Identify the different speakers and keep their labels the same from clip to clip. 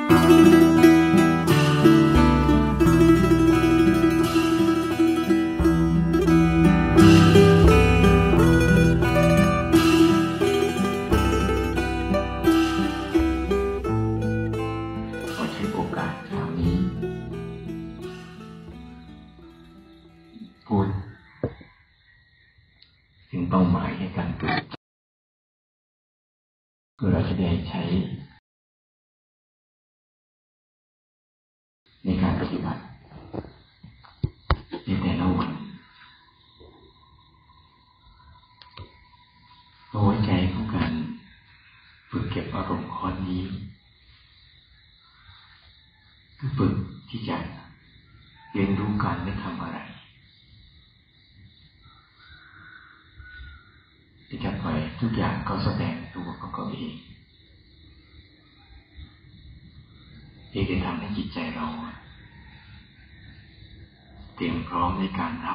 Speaker 1: ถึงเป้าหมายในการฝึกเพื่อเราจะได้ใช้ในการปฏิบัติในแต่ละวันหัวใจของการฝึกเก็บอารมณ์ข้อนี้คือฝึกที่จะเรียนรู้การไม่ทำอะไรที่จะปล่อยทุกอย่างก็แสดงตัวของเขาเองที่จะทำให้จิตใจเราเตรียมพร้อมในการรับ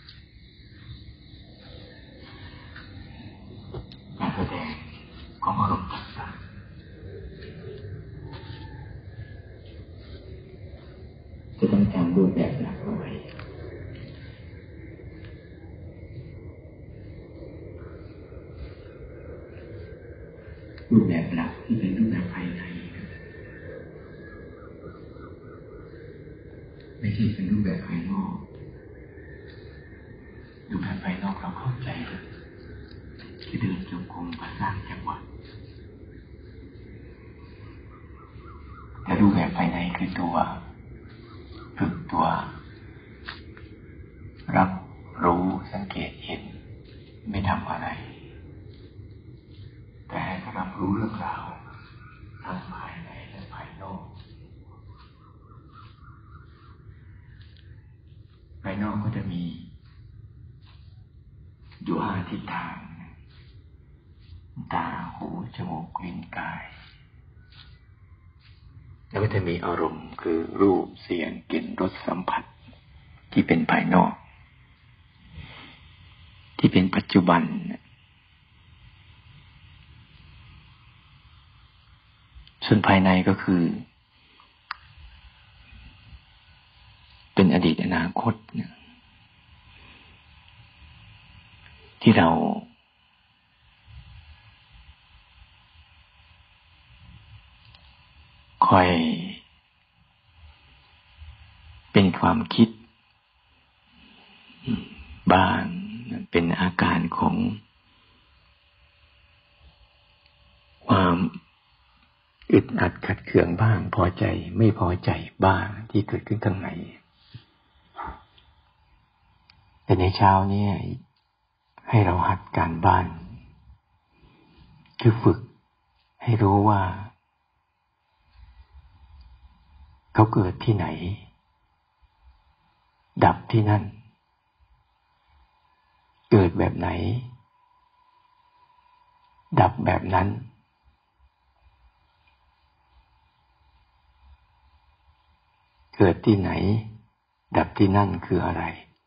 Speaker 1: การแสดงของอารมณ์ต่างๆจะต้องจำรูปแบบหลักเอาไว้รูปแบบหลักที่เป็นรูปแบบภายในไม่ใช่เป็นรูปแบบภายนอกรูปแบบภายนอกเราเข้าใจที่เดินจงกรมสร้างจังหวะแต่รูปแบบภายในคือตัวฝึกตัวรับรู้สังเกตเห็นไม่ทำอะไรแต่ให้รับรู้เรื่องราวทั้งภายในและภายนอกภายนอกก็จะมีอยู่5ทิศทางตาหูจมูกลิ้นกายแล้วก็จะมีอารมณ์คือรูปเสียงกลิ่นรสสัมผัสที่เป็นภายนอกที่เป็นปัจจุบันส่วนภายในก็คือเป็นอดีตอนาคตที่เราคอยเป็นความคิดบ้างเป็นอาการของความอึดอัดขัดเคืองบ้างพอใจไม่พอใจบ้างที่เกิดขึ้นข้างในแต่ในเช้านี้ให้เราหัดการบ้านคือฝึกให้รู้ว่าเขาเกิดที่ไหนดับที่นั่นเกิดแบบไหนดับแบบนั้นเกิดที่ไหนดับที่นั่นคืออะไร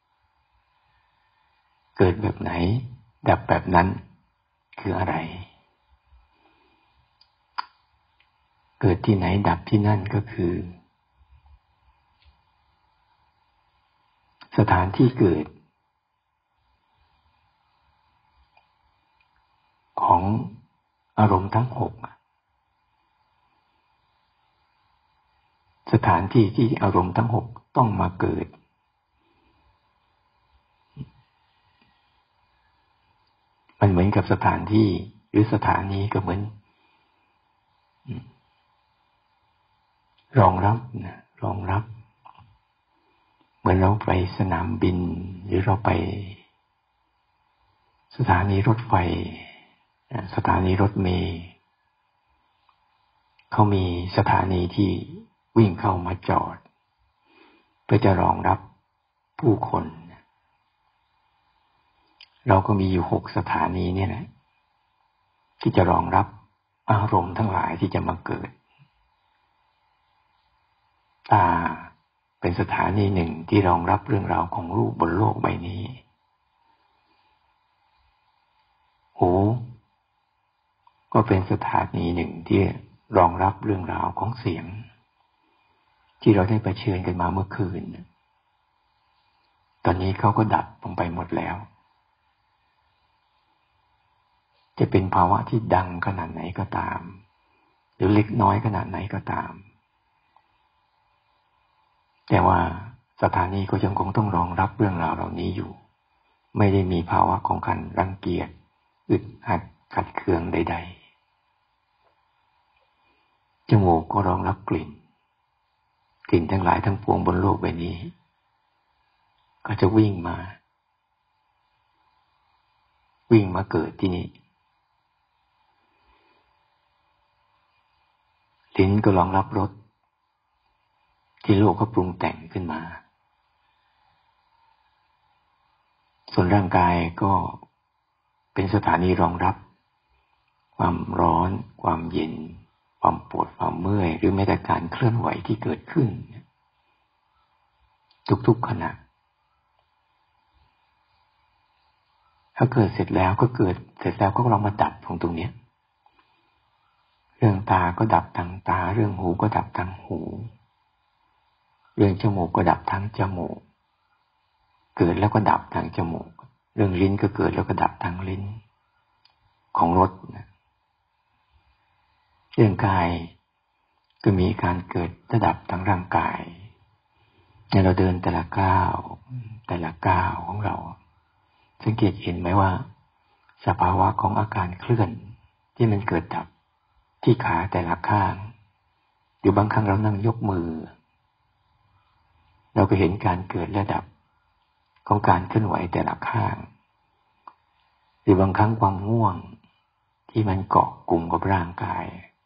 Speaker 1: เกิดแบบไหนดับแบบนั้นคืออะไรเกิดที่ไหนดับที่นั่นก็คือสถานที่เกิดของอารมณ์ทั้ง6สถานที่ที่อารมณ์ทั้ง6ต้องมาเกิดมันเหมือนกับสถานที่หรือสถานีก็เหมือนรองรับเหมือนเราไปสนามบินหรือเราไปสถานีรถไฟสถานีรถเมล์เขามีสถานีที่วิ่งเข้ามาจอดเพื่อจะรองรับผู้คนเราก็มีอยู่6สถานีนี่แหละที่จะรองรับอารมณ์ทั้งหลายที่จะมาเกิดตาเป็นสถานีหนึ่งที่รองรับเรื่องราวของรูปบนโลกใบนี้หูก็เป็นสถานีหนึ่งที่รองรับเรื่องราวของเสียงที่เราได้เผชิญกันมาเมื่อคืนตอนนี้เขาก็ดับลงไปหมดแล้วจะเป็นภาวะที่ดังขนาดไหนก็ตามหรือเล็กน้อยขนาดไหนก็ตามแต่ว่าสถานีก็ยังคงต้องรองรับเรื่องราวเหล่านี้อยู่ไม่ได้มีภาวะของการรังเกียจอึดอัดขัดเคืองใดๆจมูกก็รองรับกลิ่นทั้งหลายทั้งปวงบนโลกใบนี้ก็จะวิ่งมาเกิดที่นี่ลิ้นก็รองรับรสที่โลกเขาปรุงแต่งขึ้นมาส่วนร่างกายก็เป็นสถานีรองรับความร้อนความเย็นความปวดความเมื่อยหรือแม้แต่การเคลื่อนไหวที่เกิดขึ้นทุกๆขณะถ้าเกิดเสร็จแล้วก็ลองมาดับตรงนี้เรื่องตาก็ดับทางตาเรื่องหูก็ดับทางหูเรื่องจมูกก็ดับทางจมูกเกิดแล้วก็ดับทางจมูกเรื่องลิ้นก็เกิดแล้วก็ดับทางลิ้นของรสเรื่องกายก็มีการเกิดระดับทางร่างกายเนี่ยเราเดินแต่ละก้าวของเราสังเกตเห็นไหมว่าสภาวะของอาการเคลื่อนที่มันเกิดดับที่ขาแต่ละข้างหรือบางครั้งเรานั่งยกมือเราก็เห็นการเกิดและดับของการเคลื่อนไหวแต่ละข้างหรือบางครั้งความง่วงที่มันเกาะกลุ่มกับร่างกาย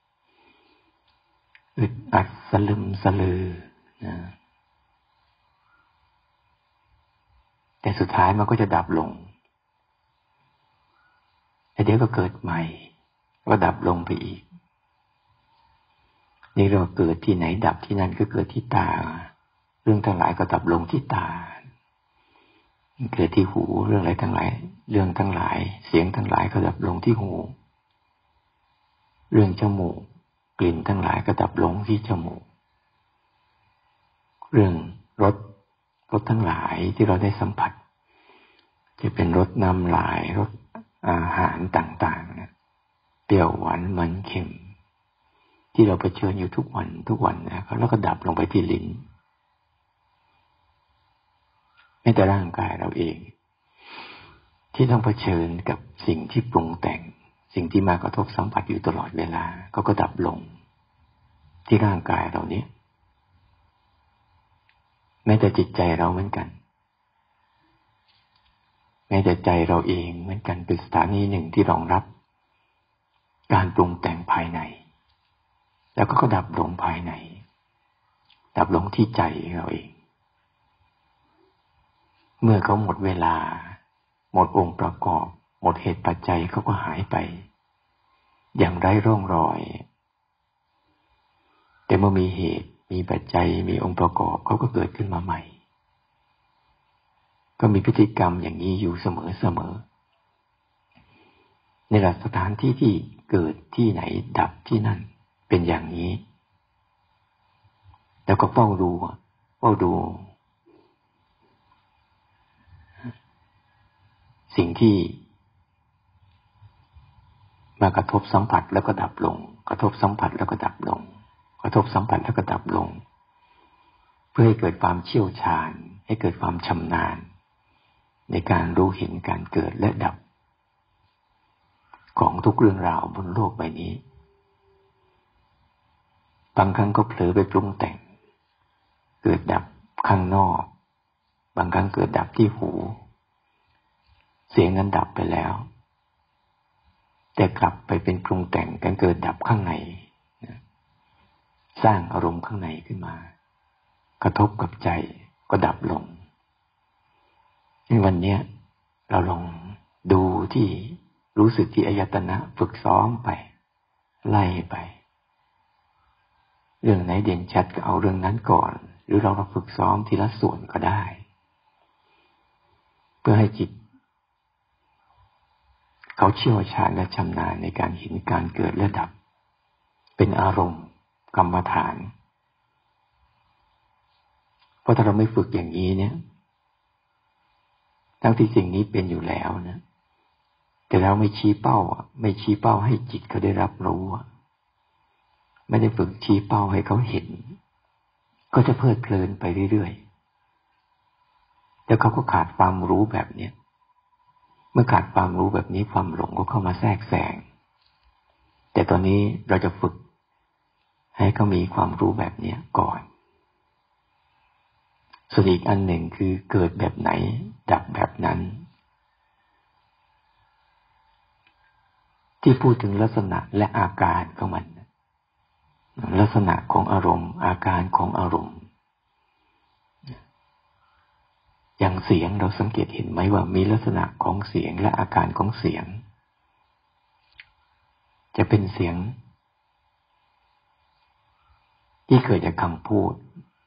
Speaker 1: อึดอัดสลึมสลือนะแต่สุดท้ายมันก็จะดับลงแล้วเดี๋ยวก็เกิดใหม่ก็ดับลงไปอีกนี่เราเกิดที่ไหนดับที่นั่นก็เกิดที่ตาเรื่องทั้งหลายก็ดับลงที่ตาเกิดที่หูเรื่องอะไรทั้งหลายเรื่องทั้งหลายเสียงทั้งหลายก็ดับลงที่หูเรื่องจมูกกลิ่นทั้งหลายก็ดับลงที่จมูกเรื่องรสทั้งหลายที่เราได้สัมผัสจะเป็นรสน้ำลายรสอาหารต่างๆนะเปรี้ยวหวานมันเค็มที่เราเผชิญอยู่ทุกวันนะแล้วก็ดับลงไปที่ลิ้นแม้แต่ร่างกายเราเองที่ต้องเผชิญกับสิ่งที่ปรุงแต่งสิ่งที่มากระทบสัมผัสอยู่ตลอดเวลาก็ดับลงที่ร่างกายเรานี้แม้แต่จิตใจเราเหมือนกันแม้แต่ใจเราเองเหมือนกันเป็นสถานีหนึ่งที่รองรับการปรุงแต่งภายในแล้วก็ดับลงภายในดับลงที่ใจเราเองเมื่อเขาหมดเวลาหมดองค์ประกอบหมดเหตุปัจจัยเขาก็หายไปอย่างไร้ร่องรอยแต่เมื่อมีเหตุมีปัจจัยมีองค์ประกอบเขาก็เกิดขึ้นมาใหม่ก็มีพฤติกรรมอย่างนี้อยู่เสมอในหลักสถานที่ที่เกิดที่ไหนดับที่นั่นเป็นอย่างนี้แล้วก็เฝ้าดูสิ่งที่มากระทบสัมผัสแล้วก็ดับลงกระทบสัมผัสแล้วก็ดับลงกระทบสัมผัสแล้วก็ดับลงเพื่อให้เกิดความเชี่ยวชาญให้เกิดความชำนาญในการรู้เห็นการเกิดและดับของทุกเรื่องราวบนโลกใบนี้บางครั้งก็เผลอไปปรุงแต่งเกิดดับข้างนอกบางครั้งเกิดดับที่หูเสียงนั้นดับไปแล้วแต่กลับไปเป็นปรุงแต่งกันเกิดดับข้างในสร้างอารมณ์ข้างในขึ้นมากระทบกับใจก็ดับลงในวันนี้เราลองดูที่รู้สึกที่อายตนะฝึกซ้อมไปไล่ไปเรื่องไหนเด่นชัดก็เอาเรื่องนั้นก่อนหรือเราฝึกซ้อมทีละส่วนก็ได้เพื่อให้จิตเขาเชี่ยวชาญและชำนาญในการเห็นการเกิดและดับเป็นอารมณ์กรรมฐานเพราะถ้าเราไม่ฝึกอย่างนี้เนี่ยทั้งที่สิ่งนี้เป็นอยู่แล้วนะแต่เราไม่ชี้เป้าไม่ชี้เป้าให้จิตเขาได้รับรู้ไม่ได้ฝึกชี้เป้าให้เขาเห็นก็จะเพลิดเพลินไปเรื่อยๆแล้วเขาก็ขาดความรู้แบบนี้เมื่อขาดความรู้แบบนี้ความหลงก็เข้ามาแทรกแซงแต่ตอนนี้เราจะฝึกให้เขามีความรู้แบบนี้ก่อนส่วนอีกอันหนึ่งคือเกิดแบบไหนดับแบบนั้นที่พูดถึงลักษณะและอาการของมันลักษณะของอารมณ์อาการของอารมณ์อย่างเสียงเราสังเกตเห็นไหมว่ามีลักษณะของเสียงและอาการของเสียงจะเป็นเสียงที่เกิดจากคำพูด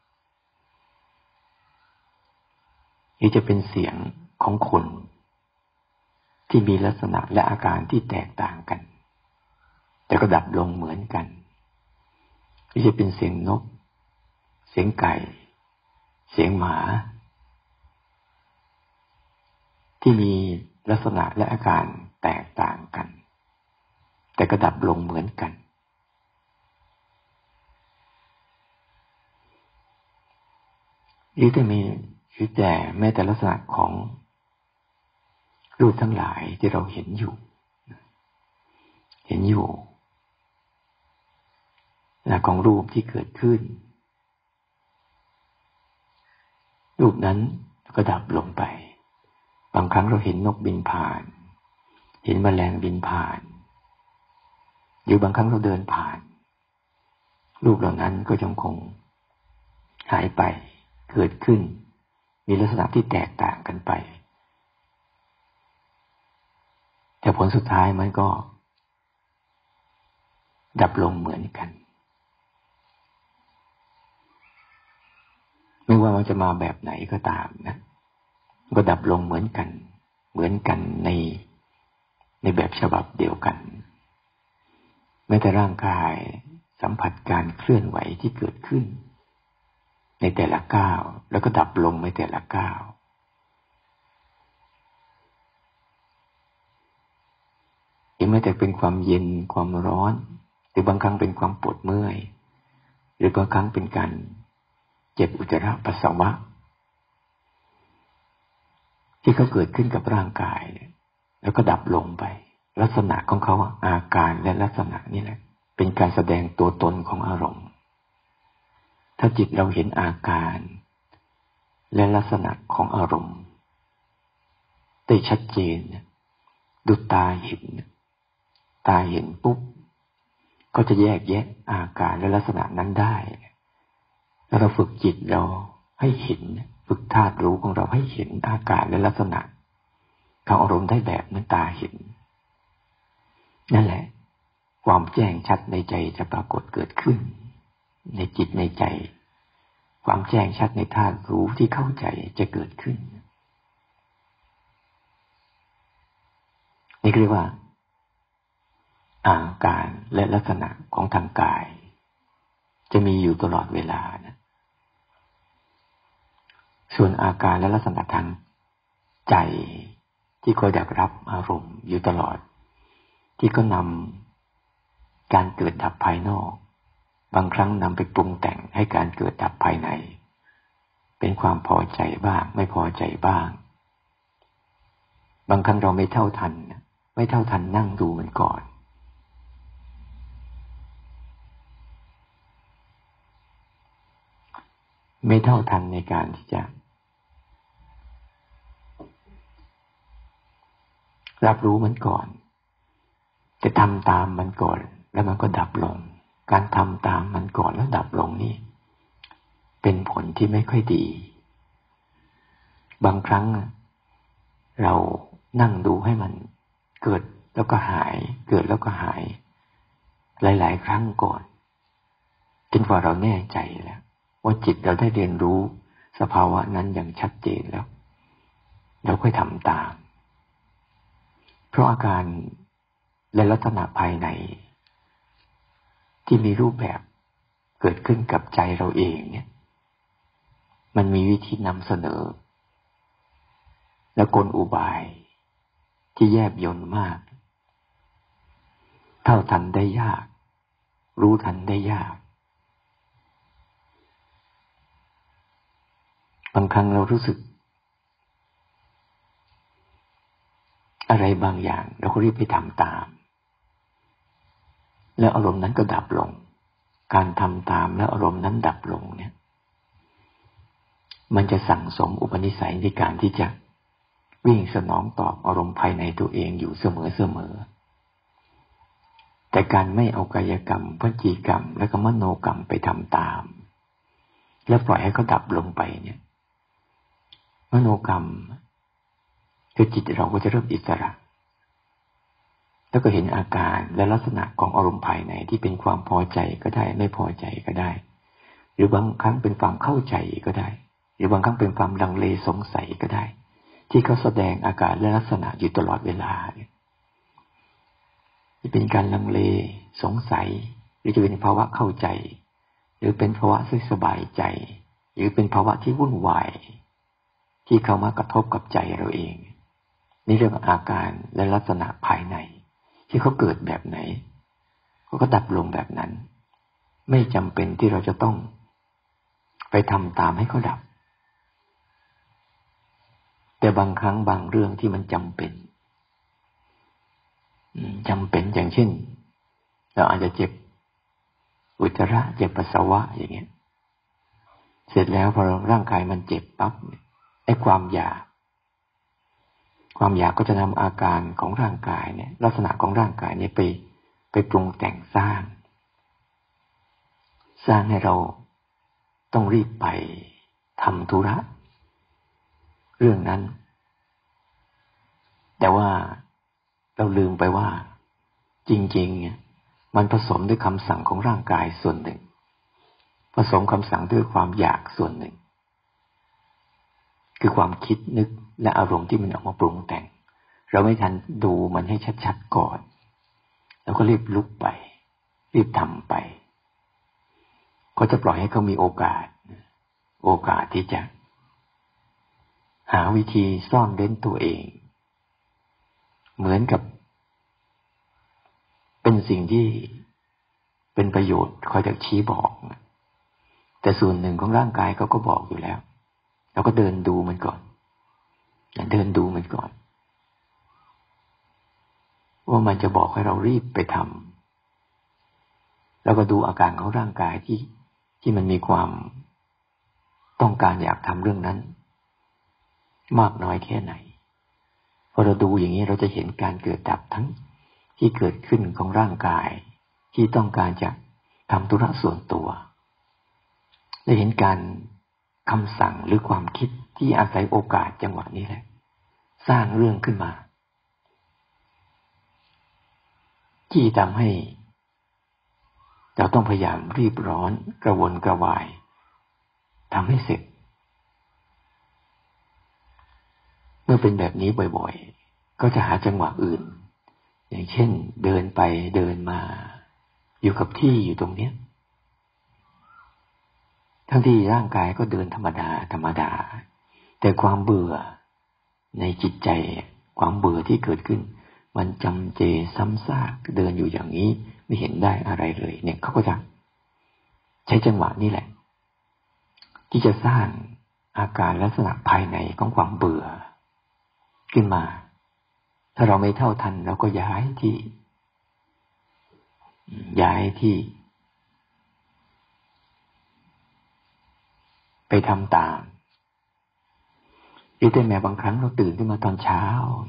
Speaker 1: หรือจะเป็นเสียงของคนที่มีลักษณะและอาการที่แตกต่างกันแต่ก็ดับลงเหมือนกันหรือจะเป็นเสียงนกเสียงไก่เสียงหมาที่มีลักษณะและอาการแตกต่างกันแต่ก็ดับลงเหมือนกันหรือแต่แม้แต่ลักษณะของรูปทั้งหลายที่เราเห็นอยู่และของรูปที่เกิดขึ้นรูปนั้นก็ดับลงไปบางครั้งเราเห็นนกบินผ่านเห็นแมลงบินผ่านหรือบางครั้งเราเดินผ่านรูปเหล่านั้นก็ยังคงหายไปเกิดขึ้นมีลักษณะที่แตกต่างกันไปแต่ผลสุดท้ายมันก็ดับลงเหมือนกันไม่ว่ามันจะมาแบบไหนก็ตามนะก็ดับลงเหมือนกันในแบบฉบับเดียวกันแม้แต่ร่างกายสัมผัสการเคลื่อนไหวที่เกิดขึ้นในแต่ละก้าวแล้วก็ดับลงในแต่ละก้าวแม้แต่เป็นความเย็นความร้อนหรือบางครั้งเป็นความปวดเมื่อยหรือบางครั้งเป็นการเจ็บอุจจาระปัสสาวะที่เขาเกิดขึ้นกับร่างกายแล้วก็ดับลงไปลักษณะของเขาอาการและลักษณะนี่แหละเป็นการแสดงตัวตนของอารมณ์ถ้าจิตเราเห็นอาการและลักษณะของอารมณ์ได้ชัดเจนดูตาเห็นปุ๊บก็จะแยกแยะอาการและลักษณะนั้นได้แล้วเราฝึกจิตเราให้เห็นฝึกธาตุรู้ของเราให้เห็นอาการและลักษณะของอารมณ์ได้แบบนั้นตาเห็นนั่นแหละความแจ้งชัดในใจจะปรากฏเกิดขึ้นในจิตในใจความแจ้งชัดในธาตุรู้ที่เข้าใจจะเกิดขึ้นนี่เรียกว่าอาการและลักษณะของทางกายจะมีอยู่ตลอดเวลานะส่วนอาการและลักษณะทางใจที่คอยดักรับอารมณ์อยู่ตลอดที่ก็นำการเกิดดับภายนอกบางครั้งนำไปปรุงแต่งให้การเกิดดับภายในเป็นความพอใจบ้างไม่พอใจบ้างบางครั้งเราไม่เท่าทันนั่งดูมันก่อนไม่เท่าทันในการที่จะรับรู้มันก่อนจะทำตามมันก่อนแล้วมันก็ดับลงการทำตามมันก่อนแล้วดับลงนี่เป็นผลที่ไม่ค่อยดีบางครั้งเรานั่งดูให้มันเกิดแล้วก็หายเกิดแล้วก็หายหลายๆครั้งก่อนจนกว่าเราแน่ใจแล้วว่าจิตเราได้เรียนรู้สภาวะนั้นอย่างชัดเจนแล้วเราค่อยทำตามเพราะอาการและลักษณะภายในที่มีรูปแบบเกิดขึ้นกับใจเราเองเนี่ยมันมีวิธีนำเสนอและกลอุบายที่แยบยลมากเท่าทันได้ยากรู้ทันได้ยากบางครั้งเรารู้สึกอะไรบางอย่างเราก็รีบไปทำตามแล้วอารมณ์นั้นก็ดับลงการทำตามแล้วอารมณ์นั้นดับลงเนี่ยมันจะสั่งสมอุปนิสัยในการที่จะวิ่งสนองตอบอารมณ์ภายในตัวเองอยู่เสมอแต่การไม่เอากายกรรมวจีกรรมและก็มโนกรรมไปทำตามแล้วปล่อยให้เขาดับลงไปเนี่ยมโนกรรมคือจิตเราก็จะเริ่มอิสระแล้วก็เห็นอาการและลักษณะของอารมณ์ภายในที่เป็นความพอใจก็ได้ไม่พอใจก็ได้หรือบางครั้งเป็นความเข้าใจก็ได้หรือบางครั้งเป็นความลังเลสงสัยก็ได้ที่เขาแสดงอาการและลักษณะอยู่ตลอดเวลาจะเป็นการลังเลสงสัยหรือจะเป็นภาวะเข้าใจหรือเป็นภาวะที่สบายใจหรือเป็นภาวะที่วุ่นวายที่เข้ามากระทบกับใจเราเองนี่เรื่องอาการและลักษณะภายในที่เขาเกิดแบบไหนเขาก็ดับลงแบบนั้นไม่จำเป็นที่เราจะต้องไปทำตามให้เขาดับแต่บางครั้งบางเรื่องที่มันจำเป็นอย่างเช่นเราอาจจะเจ็บอุจจาระเจ็บปัสสาวะอย่างเงี้ยเสร็จแล้วพอร่างกายมันเจ็บปั๊บไอ้ความอยากก็จะนำอาการของร่างกายเนี่ยลักษณะของร่างกายเนี่ยไปปรุงแต่งสร้างให้เราต้องรีบไปทำธุระเรื่องนั้นแต่ว่าเราลืมไปว่าจริงๆมันผสมด้วยคำสั่งของร่างกายส่วนหนึ่งผสมคำสั่งด้วยความอยากส่วนหนึ่งคือความคิดนึกและอารมณ์ที่มันออกมาปรุงแต่งเราไม่ทันดูมันให้ชัดๆก่อนแล้วก็รีบลุกไปรีบทำไปก็จะปล่อยให้เขามีโอกาสที่จะหาวิธีซ่อนเร้นตัวเองเหมือนกับเป็นสิ่งที่เป็นประโยชน์คอยจะชี้บอกแต่ส่วนหนึ่งของร่างกายเขาก็บอกอยู่แล้วเราก็เดินดูมันก่อนว่ามันจะบอกให้เรารีบไปทำแล้วก็ดูอาการของร่างกายที่มันมีความต้องการอยากทำเรื่องนั้นมากน้อยแค่ไหนพอเราดูอย่างนี้เราจะเห็นการเกิดดับทั้งที่เกิดขึ้นของร่างกายที่ต้องการจะทำธุระส่วนตัวได้เห็นการคำสั่งหรือความคิดที่อาศัยโอกาสจังหวะนี้แหละสร้างเรื่องขึ้นมาที่ทำให้เราต้องพยายามรีบร้อนกระวนกระวายทำให้เสร็จเมื่อเป็นแบบนี้บ่อยๆก็จะหาจังหวะอื่นอย่างเช่นเดินไปเดินมาอยู่กับที่อยู่ตรงนี้ทั้งที่ร่างกายก็เดินธรรมดาแต่ความเบื่อในจิตใจความเบื่อที่เกิดขึ้นมันจำเจซ้ำซากเดินอยู่อย่างนี้ไม่เห็นได้อะไรเลยเนี่ยเขาก็จะใช้จังหวะนี้แหละที่จะสร้างอาการลักษณะภายในของความเบื่อขึ้นมาถ้าเราไม่เท่าทันเราก็ย้ายที่ไปทำตามหรือแต่แม้บางครั้งเราตื่นขึ้นมาตอนเช้า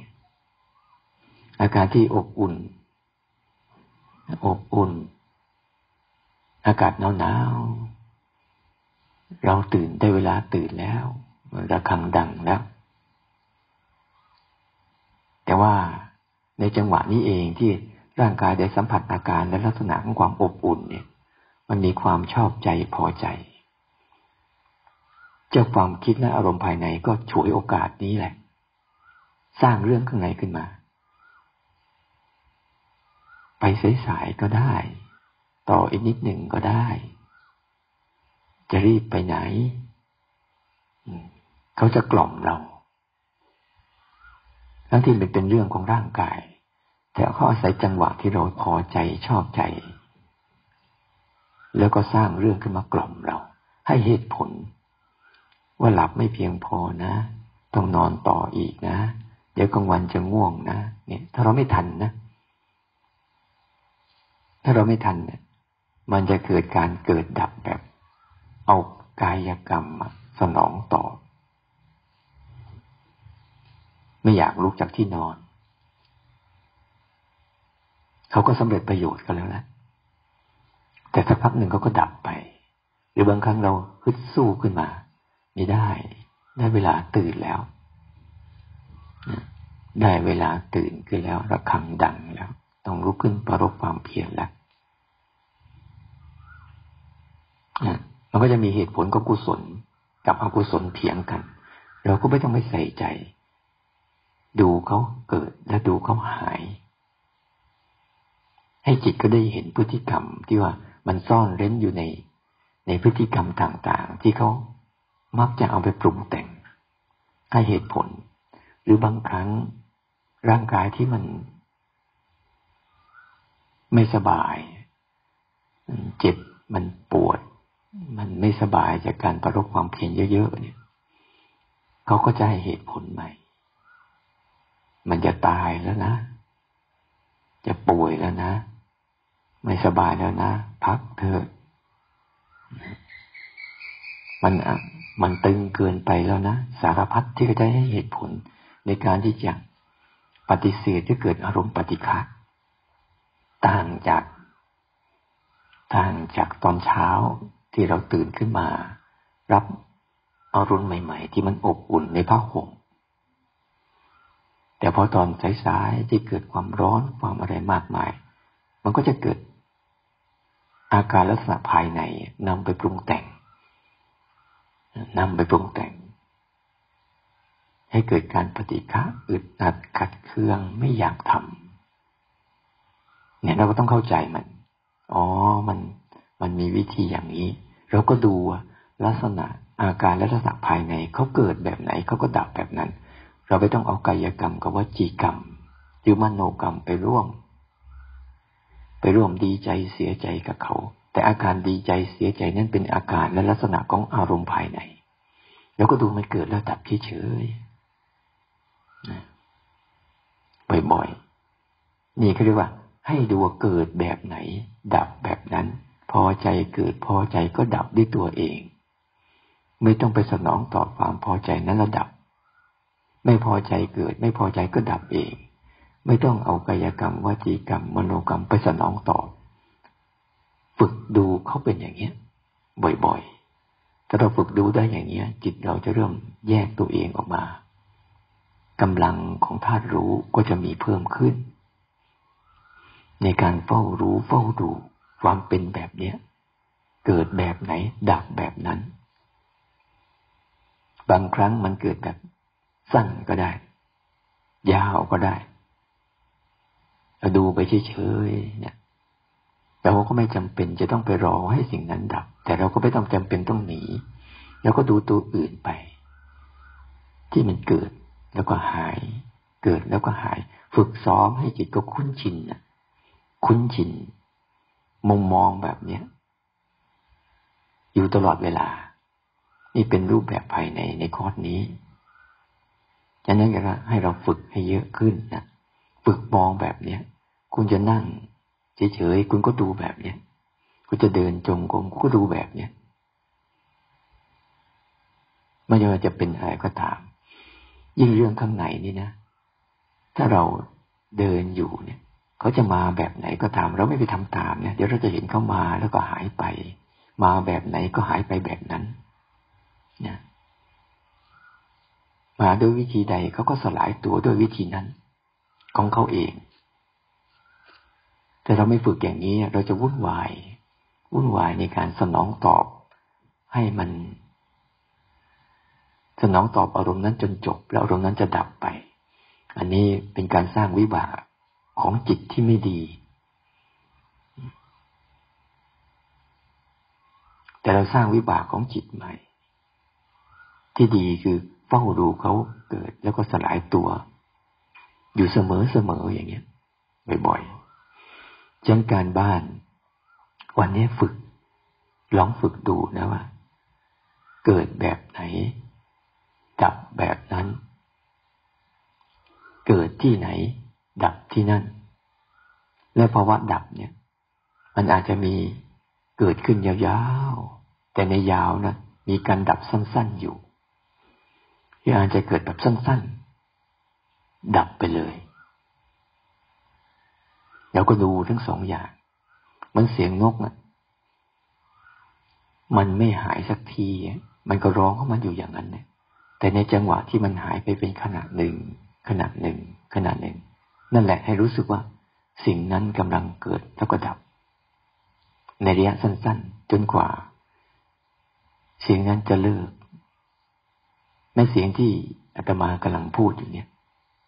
Speaker 1: อาการที่อบอุ่นอากาศหนาวเราตื่นได้เวลาตื่นแล้วระฆังดังแล้วแต่ว่าในจังหวะนี้เองที่ร่างกายได้สัมผัสอาการและลักษณะของความอบอุ่นเนี่ยมันมีความชอบใจพอใจเจ้าความคิดและอารมณ์ภายในก็ฉวยโอกาสนี้แหละสร้างเรื่องข้างในขึ้นมาไปสายๆก็ได้ต่ออีกนิดหนึ่งก็ได้จะรีบไปไหนเขาจะกล่อมเราทั้งที่มันเป็นเรื่องของร่างกายแต่เขาอาศัยจังหวะที่เราพอใจชอบใจแล้วก็สร้างเรื่องขึ้นมากล่อมเราให้เหตุผลว่าหลับไม่เพียงพอนะต้องนอนต่ออีกนะเดี๋ยวกลางวันจะง่วงนะเนี่ยถ้าเราไม่ทันนะถ้าเราไม่ทันเนี่ยมันจะเกิดการเกิดดับแบบเอากายกรรมสนองต่อไม่อยากลุกจากที่นอนเขาก็สำเร็จประโยชน์กันแล้วนะแต่สักพักหนึ่งเขาก็ดับไปหรือบางครั้งเราฮึดสู้ขึ้นมาไม่ได้เวลาตื่นแล้วได้เวลาตื่นขึ้นแล้วระฆังดังแล้วต้องลุกขึ้นประรบความเพียรแล้วมันก็จะมีเหตุผลกับกุศลกับอกุศลเถียงกันเราก็ไม่ต้องไปใส่ใจดูเขาเกิดและดูเขาหายให้จิตก็ได้เห็นพฤติกรรมที่ว่ามันซ่อนเร้นอยู่ในพฤติกรรมต่างๆที่เขามักจะเอาไปปรุงแต่งให้เหตุผลหรือบางครั้งร่างกายที่มันไม่สบายเจ็บมันปวดมันไม่สบายจากการประรบความเพียรเยอะๆเนี่ยเขาก็จะให้เหตุผลใหม่มันจะตายแล้วนะจะป่วยแล้วนะไม่สบายแล้วนะพักเถอะมันตึงเกินไปแล้วนะสารพัดที่เขาจะให้เหตุผลในการที่จะปฏิเสธที่เกิดอารมณ์ปฏิฆะต่างจากตอนเช้าที่เราตื่นขึ้นมารับอารมณ์ใหม่ๆที่มันอบอุ่นในผ้าห่มแต่พอตอนสายๆที่เกิดความร้อนความอะไรมากมายมันก็จะเกิดอาการลักษณะภายในนำไปปรุงแต่งให้เกิดการปฏิฆะอึดอัดขัดเคืองไม่อยากทำเนี่ยเราก็ต้องเข้าใจมันมันมีวิธีอย่างนี้เราก็ดูลักษณะอาการและลักษณะภายในเขาเกิดแบบไหนเขาก็ดับแบบนั้นเราไม่ต้องเอากายกรรมกับวจีกรรมหรือมโนกรรมไปร่วมดีใจเสียใจกับเขาแต่อาการดีใจเสียใจนั้นเป็นอาการและลักษณะของอารมณ์ภายในแล้วก็ดูมันเกิดแล้วดับเฉยๆบ่อยๆนี่เขาเรียกว่าให้ดูว่าเกิดแบบไหนดับแบบนั้นพอใจเกิดพอใจก็ดับด้วยตัวเองไม่ต้องไปสนองต่อความพอใจนั้นแล้วดับไม่พอใจเกิดไม่พอใจก็ดับเองไม่ต้องเอากายกรรมวจีกรรมมโนกรรมไปสนองตอบฝึกดูเขาเป็นอย่างนี้บ่อยๆถ้าเราฝึกดูได้อย่างนี้จิตเราจะเริ่มแยกตัวเองออกมากำลังของธาตุรู้ก็จะมีเพิ่มขึ้นในการเฝ้ารู้เฝ้าดูความเป็นแบบนี้เกิดแบบไหนดับแบบนั้นบางครั้งมันเกิดแบบสั้นก็ได้ยาวก็ได้เราดูไปเฉยๆเนี่ยเราก็ไม่จำเป็นจะต้องไปรอให้สิ่งนั้นดับแต่เราก็ไม่ต้องจำเป็นต้องหนีแล้วก็ดูตัวอื่นไปที่มันเกิดแล้วก็หายเกิดแล้วก็หายฝึกซ้อมให้จิตก็คุ้นชินมุมมองแบบเนี้ยอยู่ตลอดเวลานี่เป็นรูปแบบภายในคอร์สนี้ฉะนั้นก็ให้เราฝึกให้เยอะขึ้นนะฝึกมองแบบเนี้ยคุณจะนั่งเฉยๆคุณก็ดูแบบเนี้ยคุณจะเดินจงกรมคุณก็ดูแบบเนี้ยไม่ว่าจะเป็นอะไรก็ตามยิ่งเรื่องข้างในนี่นะถ้าเราเดินอยู่เนี่ยเขาจะมาแบบไหนก็ตามเราไม่ไปทำตามเนี่ยเดี๋ยวเราจะเห็นเขามาแล้วก็หายไปมาแบบไหนก็หายไปแบบนั้นนะมาด้วยวิธีใดเขาก็สลายตัวด้วยวิธีนั้นของเขาเองแต่เราไม่ฝึกอย่างนี้เราจะวุ่นวายในการสนองตอบให้มันสนองตอบอารมณ์นั้นจนจบแล้วอารมณ์นั้นจะดับไปอันนี้เป็นการสร้างวิบากของจิตที่ไม่ดีแต่เราสร้างวิบากของจิตใหม่ที่ดีคือเฝ้าดูเขาเกิดแล้วก็สลายตัวอยู่เสมออย่างเงี้ยบ่อยๆฉะนั้นการบ้านวันนี้ลองฝึกดูนะว่าเกิดแบบไหนดับแบบนั้นเกิดที่ไหนดับที่นั่นและภาวะดับเนี่ยมันอาจจะมีเกิดขึ้นยาวๆแต่ในยาวนะมีการดับสั้นๆอยู่ที่อาจจะเกิดแบบสั้นๆดับไปเลยเราก็ดูทั้งสองอย่างมันเสียงนกอ่ะมันไม่หายสักทีมันก็ร้องของมันอยู่อย่างนั้นเนี่ยแต่ในจังหวะที่มันหายไปเป็นขณะหนึ่งนั่นแหละให้รู้สึกว่าสิ่งนั้นกำลังเกิดแล้วก็ดับในระยะสั้นๆจนกว่าเสียงนั้นจะเลิกแม้เสียงที่อาตมากำลังพูดอยู่เนี่ย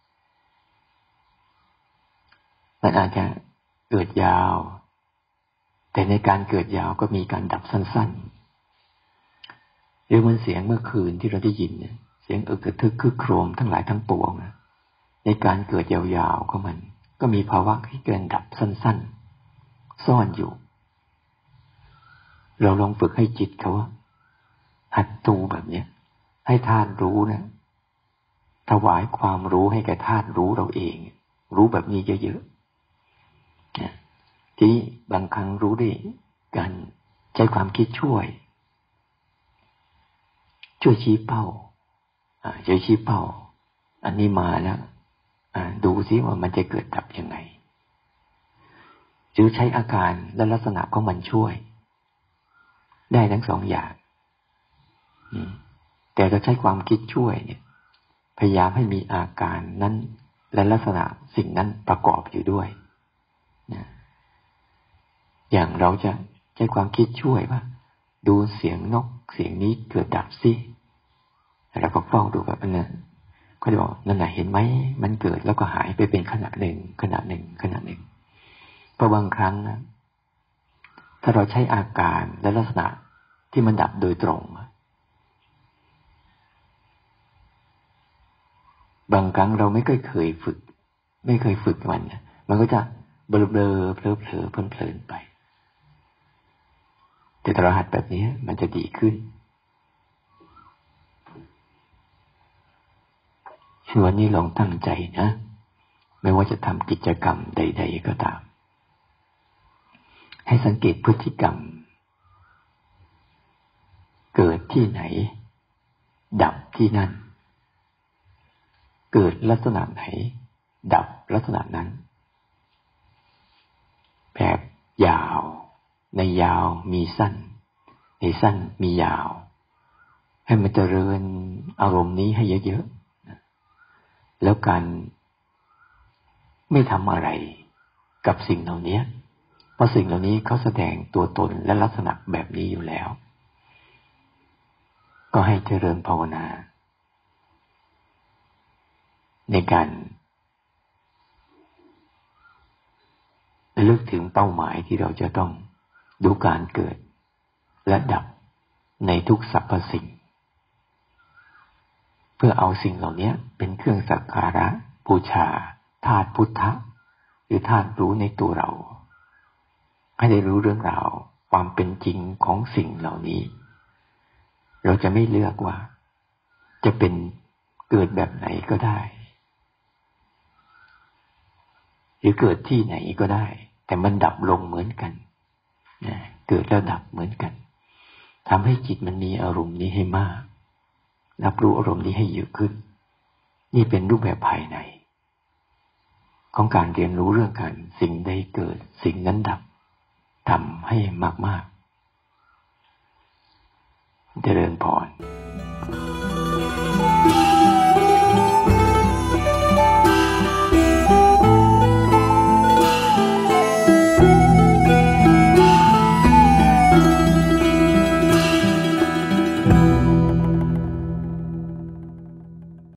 Speaker 1: มันอาจจะเกิดยาวแต่ในการเกิดยาวก็มีการดับสั้นๆหรือมันเสียงเมื่อคืนที่เราได้ยินเนี่ยเสียงกระทึกคึกโครมทั้งหลายทั้งปวงนะในการเกิดยาวๆของมันก็มีภาวะที่เกินดับสั้นๆซ่อนอยู่เราลองฝึกให้จิตเขาหัดดูแบบเนี้ยให้ธาตุรู้นะถวายความรู้ให้แก่ธาตุรู้เราเองรู้แบบนี้เยอะๆทีนี้บางครั้งรู้ด้วยการใช้ความคิดช่วยชี้เป้าชี้เป้าอันนี้มาแล้วดูซิว่ามันจะเกิดดับยังไงหรือใช้อาการและลักษณะของมันช่วยได้ทั้งสองอย่างแต่เราใช้ความคิดช่วยเนี่ยพยายามให้มีอาการนั้นและลักษณะสิ่งนั้นประกอบอยู่ด้วยนะอย่างเราจะใช้ความคิดช่วยว่าดูเสียงนกเสียงนี้เกิดดับสิแล้วก็เฝ้าดูแบบนั้นก็จะบอกนั่นแหละเห็นไหมมันเกิดแล้วก็หายไปเป็นขณะหนึ่งเพราะบางครั้งนะถ้าเราใช้อาการและลักษณะที่มันดับโดยตรงบางครั้งเราไม่เคยฝึกมันก็จะเบลอเพลินไปแต่ถ้าเราหัดแบบนี้มันจะดีขึ้นวันนี้ลองตั้งใจนะไม่ว่าจะทำกิจกรรมใดๆก็ตามให้สังเกตพฤติกรรมเกิดที่ไหนดับที่นั่นเกิดลักษณะไหนดับลักษณะนั้นแบบยาวในยาวมีสั้นในสั้นมียาวให้มันเจริญอารมณ์นี้ให้เยอะๆแล้วการไม่ทำอะไรกับสิ่งเหล่านี้เพราะสิ่งเหล่านี้เขาแสดงตัวตนและลักษณะแบบนี้อยู่แล้วก็ให้เจริญภาวนาในการระลึกถึงเป้าหมายที่เราจะต้องดูการเกิดและดับในทุกสรรพสิ่งเพื่อเอาสิ่งเหล่านี้เป็นเครื่องสักการะบูชาธาตุพุทธะหรือธาตุรู้ในตัวเราให้ได้รู้เรื่องราวความเป็นจริงของสิ่งเหล่านี้เราจะไม่เลือกว่าจะเป็นเกิดแบบไหนก็ได้หรือเกิดที่ไหนก็ได้แต่มันดับลงเหมือนกันเกิดแล้วดับเหมือนกันทำให้จิตมันมีอารมณ์นี้ให้มากรับรู้อารมณ์นี้ให้เยอะขึ้นนี่เป็นรูปแบบภายในของการเรียนรู้เรื่องการสิ่งใดเกิดสิ่งนั้นดับทำให้มากๆเจริญพร